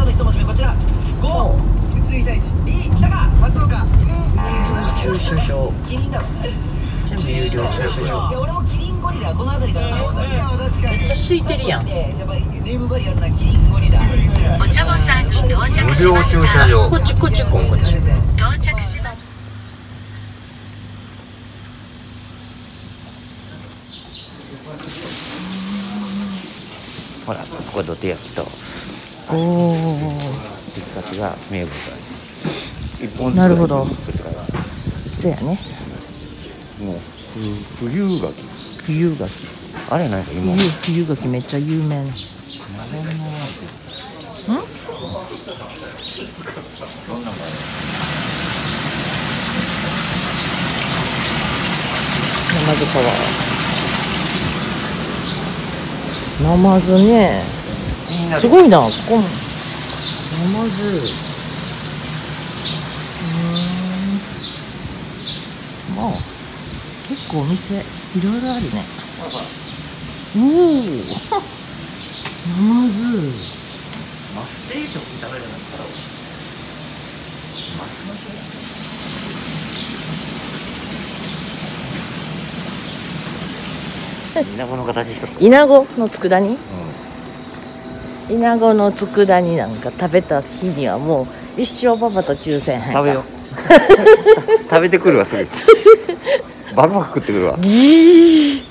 の一文字目こちら。5、宇津井大地、2、来たか、松岡、 駐車場。 キリンだろ。 全部有料駐車場。 いや俺もキリンゴリラこの辺りからな。 めっちゃ空いてるやん。 やっぱりネームバリアルなキリンゴリラ。 お茶坊さんに到着しました。 こっちこっちこっち。 到着します。 ほら、ここ土手焼きとおお。 ピカチが名物だ。一本なるほど。 作ってからそうやね。 もう冬柿。 冬柿。 あれなんか今。 冬柿めっちゃ有名な。ん？ナマズパワー。ナマズね。すごいな。ここも。ナマズ。まあ結構お店いろいろあるね。おお。ナマズ。 マス定食食べるんだったら。マス。イナゴの形しとる。 イナゴの佃煮。イナゴの佃煮なんか食べた日にはもう一生パパと抽選食べよう。食べてくるわすぐ。バクバク食ってくるわ。 ギー。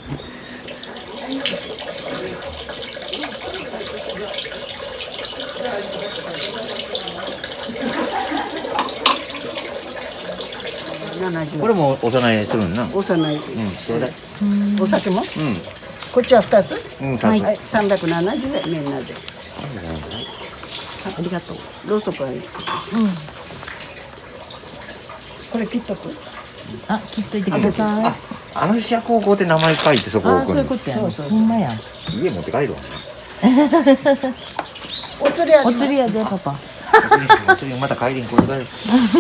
これもおさないするんな。 おさない。 ちょうだい。 お酒も。こっちは2つ。 はい。 はい、370円みんなで。 ありがとう。 ローソクはいい。これ切っとく。 あ、切っといてください。 あの飛車高校って名前書いてそこあ、 置くの。 そういうことや。ほんまや。 家持って帰るわ。 お釣りや。 お釣りやでパパ。 お釣りまた帰りにこれ帰る。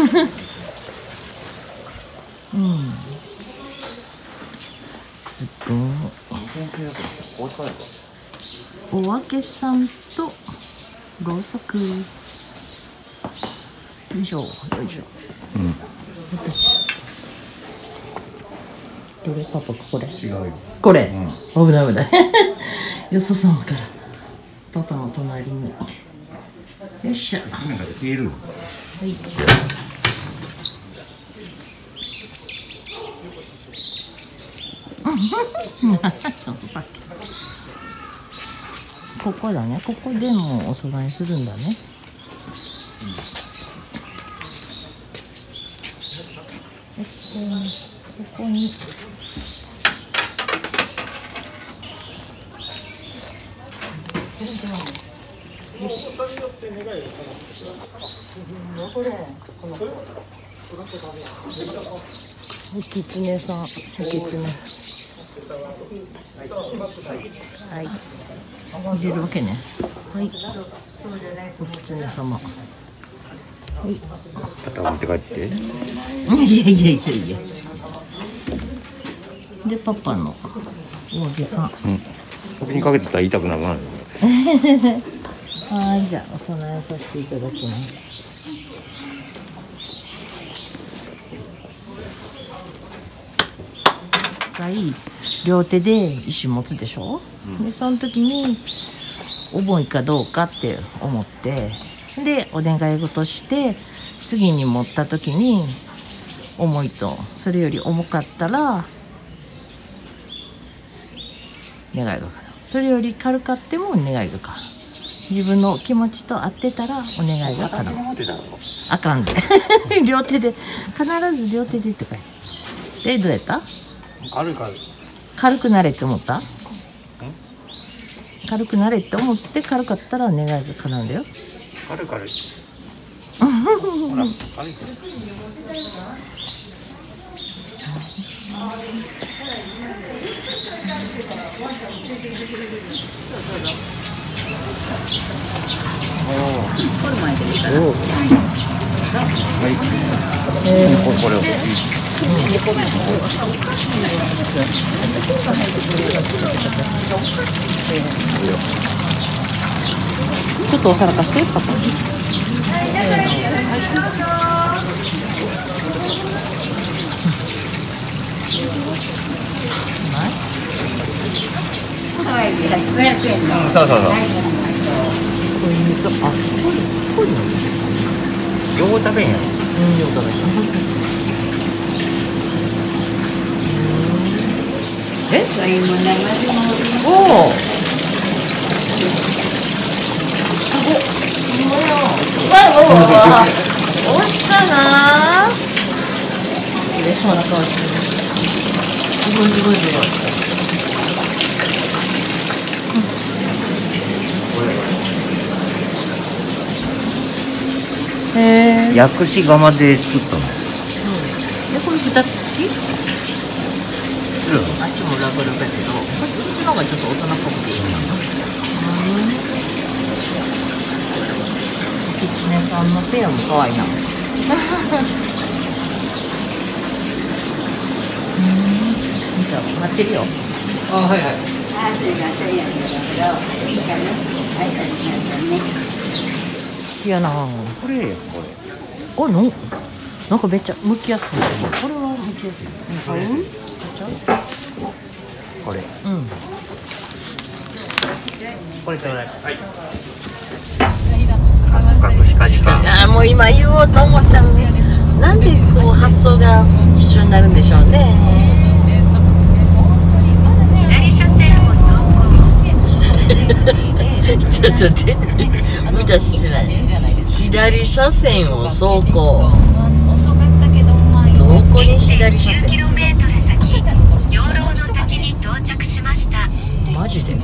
おわけさんとろうそく。よいしょよいしょ。どれパパこれ？ 違うよ。 これ。危ない危ない。よそ様からパパの隣に。よっしゃ。 娘が消える。 はい。ちょっとさっき。ここだね。ここでもお供えするんだね。そこに。おきつねさん、おきつね。はい。入れるわけね。はい。おきつね様。はい。 また置いて帰って。 いやいやいやいや。でパパのおじさん。 ここにかけてたら痛くなるな。 はい、じゃあお供えさせていただきます。両手で石持つでしょ、でその時に重いかどうかって思ってでお願い事して次に持った時に重いとそれより重かったら願いがかなう、それより軽かっても願いがかなう、自分の気持ちと合ってたらお願いがかなう。あかんで両手で必ず両手でって書いて。どうやった？軽くなれって思った？軽くなれって思って軽かったら願いが叶うんだよ。 軽い。ほら、軽い。これを。 ちょっとお皿貸してパパ。 そうそうそう。 こういう味噌、あ、濃いの。 両方食べんやろ。 両方食べん。え？おお。おいしかな。で、こんな顔してる。すごいすごいすごい。 薬師釜で作ったの。 で、これ2つ付き？あっちもラブラブやけど、こっちの方がちょっと大人っぽくていいな。キツネさんのペアも可愛いな。見た、待ってるよ。 あ、はいはい。 いやな。 これこれ。 お、なんかめっちゃ剥きやすい。これは剥きやすい。 これ。 うん。 これちょうだい。はい。三角しかじか。 あ、もう今言おうと思ったのに、なんでこう発想が一緒になるんでしょうね。 左車線を走ちょっと待って、無茶しない。左車線を走行。どこに左車線 ？9km 先、養老の滝に到着しました。 マジで？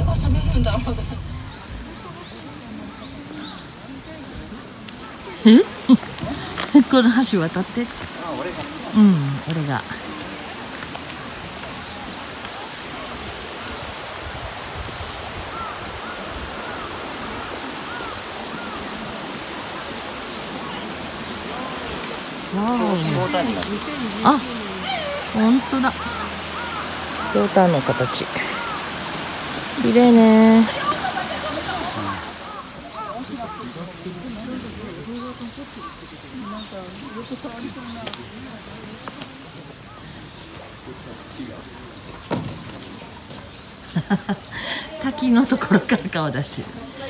え？この橋渡って。うん、俺が。あ、本当だ。ひょうたんの形。綺麗ね。滝のところから顔出してる。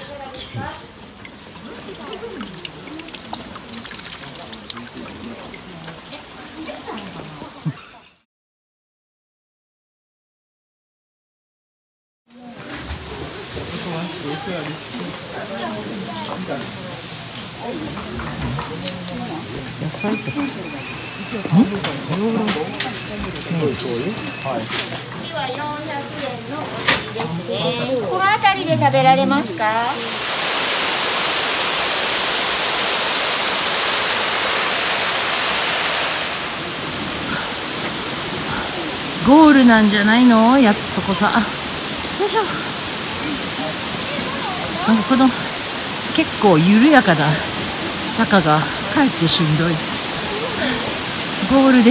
野菜とか。 この辺りで食べられますか？ ゴールなんじゃないの？やっとこさ。よいしょ。なんかこの結構緩やかな坂がかえってしんどい。ゴールです。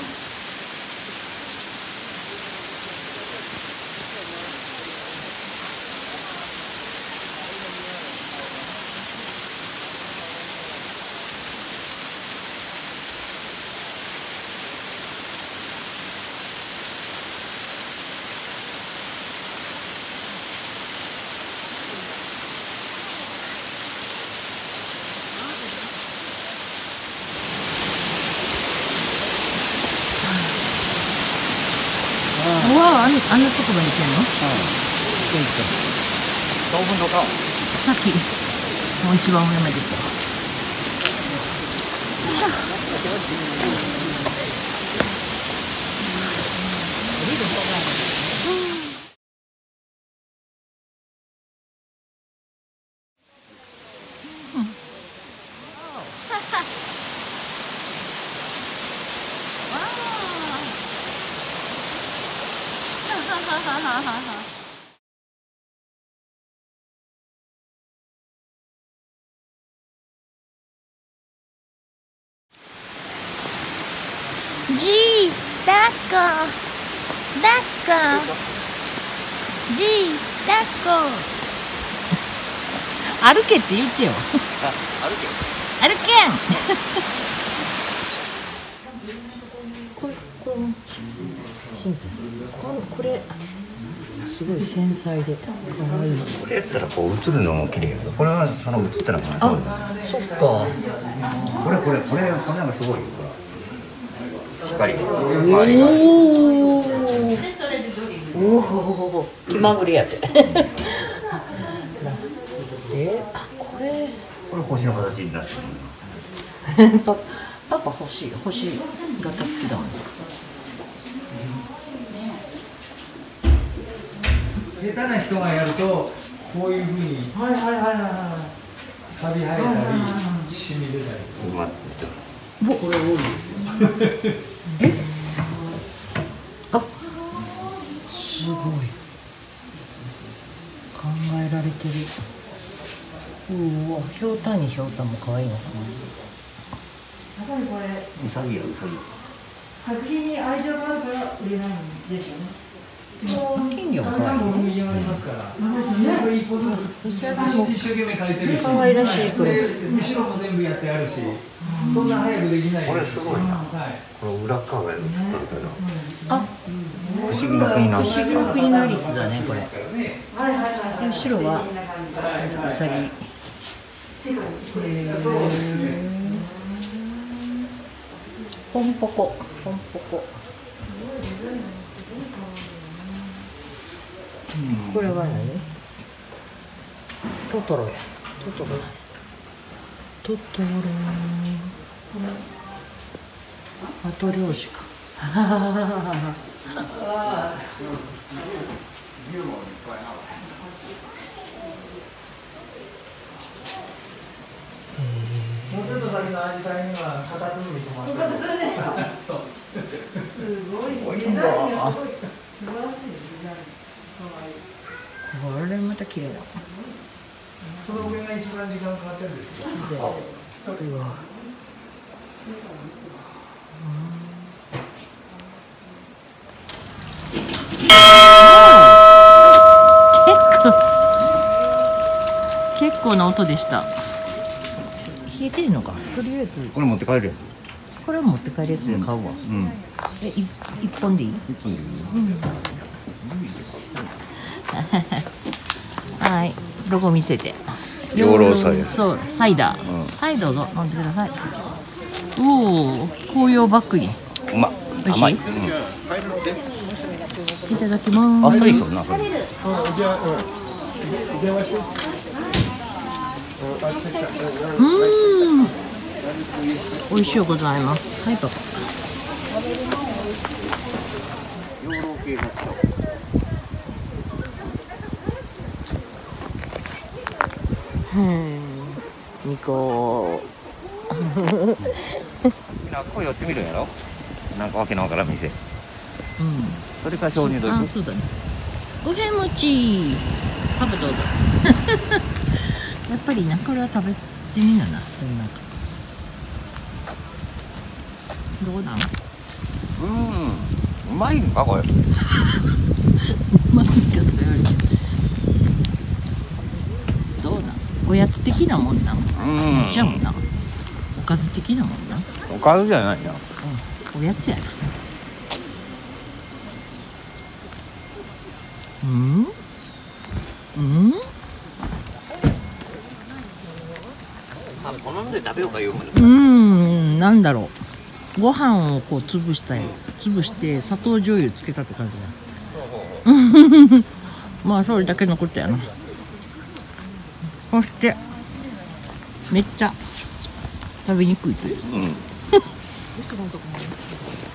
うわあ、あんなとこまで行けんの？さっきもう一番上まで行った。G、抱っこ、抱っこ、G、抱っこ。 歩けって言ってよ。歩けん。これシンプル。これすごい繊細で可愛い。 これやったらこう映るのも綺麗やけど、これはその映ってなくない。 あ、そっか。 これなんかすごいよ。光。 おお、気まぐれやって。あ、これ星の形になってる。パパ星型好きだもん。 下手な人がやるとこういうふうにカビ生えたりシミ出たり。 これ多いですよ。あ、すごい考えられてる。うわ、ひょうたんにひょうたんも可愛いのかな。 ウサギやウサギ。 作品に愛情があるから売れないんですよね。 金魚も可愛いね。可愛らしいこれ。 後ろも全部やってあるし、そんな早くできない。 これすごいな。この裏側が映っとるけど。 あ、 不思議の国の。 不思議の国のアリスだねこれ。後ろはウサギ。ポンポコ。これは何？トトロや。トトロ。マトリョーシカ。 もうちょっと先のアジサイにはカタツムリ止まってる。そう。 すごい。デザインがすごい素晴らしいデザイン。 これまた綺麗だ。 その上が一番時間かかってるんですけど。 うわ。結構な音でした。冷えてるのか。とりあえずこれ持って帰るやつ。 これ持って帰るやつで買うわ。一本でいい？ 一本でいいよ。 はい、ロゴ見せて。 養老サイダー。 そう、サイダー。はい、どうぞ飲んでください。おお、紅葉ばっくり。 うま。甘い。 いただきます。 あっさりそうなそれ。 美味しゅうございます。はい、パパ。 養老系がニコみんなこう寄ってみるんやろ。なんかわけのわからん店。それから鍾乳洞。 あ、そうだね。五平餅。パパどうぞ。やっぱりな、これは食べてみなな。どうなん？ うまいんかこれ。 うまいかとか言われて。どうなん？おやつ的なもんなん？ちゃうな。おかず的なもんな。 おかずじゃないな。 おやつやな。 好んで食べようか言うもん。なんだろう。ご飯をこう潰して砂糖醤油つけたって感じだ。まあそれだけのことやな。そしてめっちゃ食べにくいという。